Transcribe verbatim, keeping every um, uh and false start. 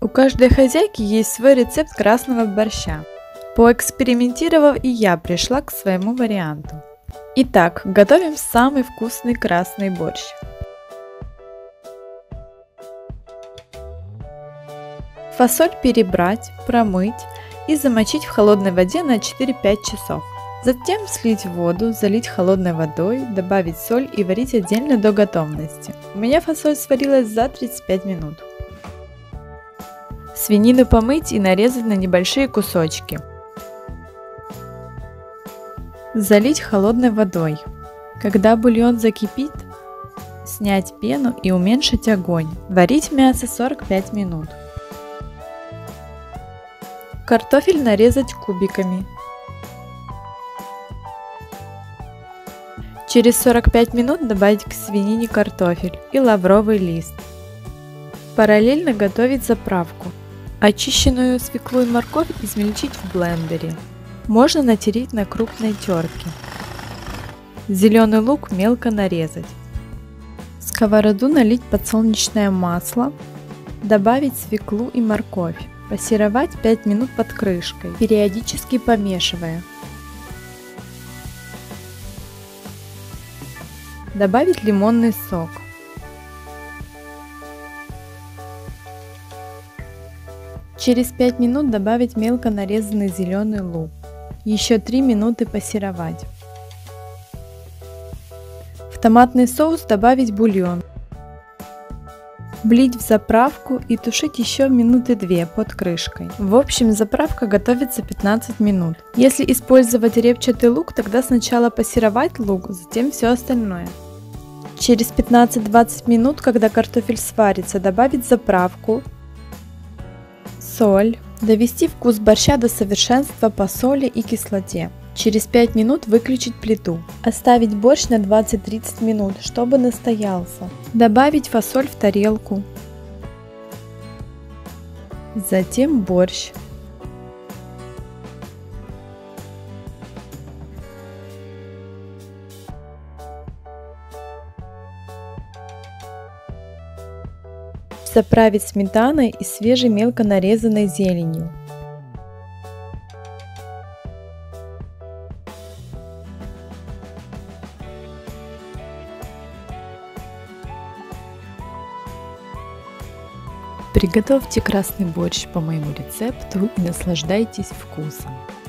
У каждой хозяйки есть свой рецепт красного борща. Поэкспериментировав, и я пришла к своему варианту. Итак, готовим самый вкусный красный борщ. Фасоль перебрать, промыть и замочить в холодной воде на четыре-пять часов. Затем слить воду, залить холодной водой, добавить соль и варить отдельно до готовности. У меня фасоль сварилась за тридцать пять минут. Свинину помыть и нарезать на небольшие кусочки. Залить холодной водой. Когда бульон закипит, снять пену и уменьшить огонь. Варить мясо сорок пять минут. Картофель нарезать кубиками. Через сорок пять минут добавить к свинине картофель и лавровый лист. Параллельно готовить заправку. Очищенную свеклу и морковь измельчить в блендере. Можно натереть на крупной терке. Зеленый лук мелко нарезать. В сковороду налить подсолнечное масло. Добавить свеклу и морковь. Пассеровать пять минут под крышкой, периодически помешивая. Добавить лимонный сок. Через пять минут добавить мелко нарезанный зеленый лук. Еще три минуты пассеровать. В томатный соус добавить бульон. Влить в заправку и тушить еще минуты две под крышкой. В общем, заправка готовится пятнадцать минут. Если использовать репчатый лук, тогда сначала пассеровать лук, затем все остальное. Через пятнадцать-двадцать минут, когда картофель сварится, добавить заправку, соль, довести вкус борща до совершенства по соли и кислоте. Через пять минут выключить плиту. Оставить борщ на двадцать-тридцать минут, чтобы настоялся. Добавить фасоль в тарелку. Затем борщ. Заправить сметаной и свежей мелко нарезанной зеленью. Приготовьте красный борщ по моему рецепту и наслаждайтесь вкусом.